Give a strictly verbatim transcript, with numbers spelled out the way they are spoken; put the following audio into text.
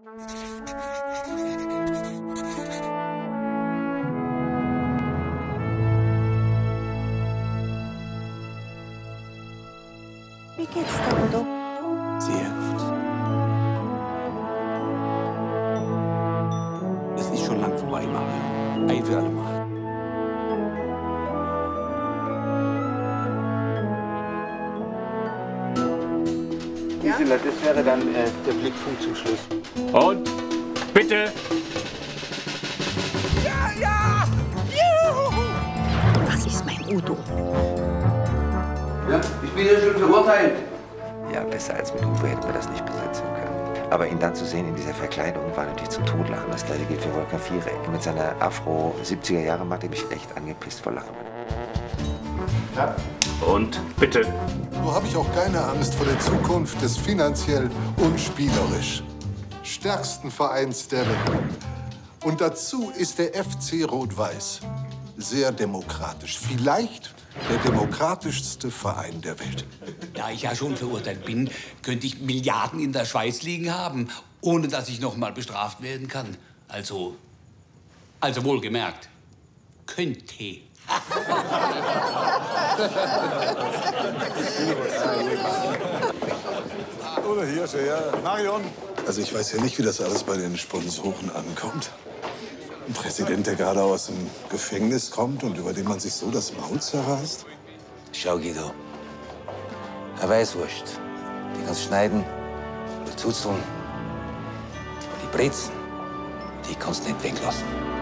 Wie geht's dir, Udo? Sehr gut. Es ist schon lang vorbei, Mario. Ein für alle Mal. Gisela, das wäre dann äh, der Blickpunkt zum Schluss. Und bitte! Ja, ja! Juhu! Das ist mein Udo. Ja, ich bin ja schon verurteilt. Ja, besser als mit Uwe hätten wir das nicht besetzen können. Aber ihn dann zu sehen in dieser Verkleidung war natürlich zum Totlachen. Das gleiche gilt für Volker Viereck. Mit seiner Afro-siebziger-Jahre-Matte mich echt angepisst vor Lachen. Ja. Und bitte! So habe ich auch keine Angst vor der Zukunft des finanziell und spielerisch stärksten Vereins der Welt. Und dazu ist der F C Rot-Weiß sehr demokratisch. Vielleicht der demokratischste Verein der Welt. Da ich ja schon verurteilt bin, könnte ich Milliarden in der Schweiz liegen haben, ohne dass ich noch mal bestraft werden kann. Also, also wohlgemerkt, könnte. Oder hier, ja. Marion. Also ich weiß ja nicht, wie das alles bei den Sponsoren ankommt. Ein Präsident, der gerade aus dem Gefängnis kommt und über den man sich so das Maul zerreißt. Schau, Guido. Eine Weißwurst. Die kannst du schneiden oder zuzutun. Aber die Brezen, die kannst du nicht weglassen.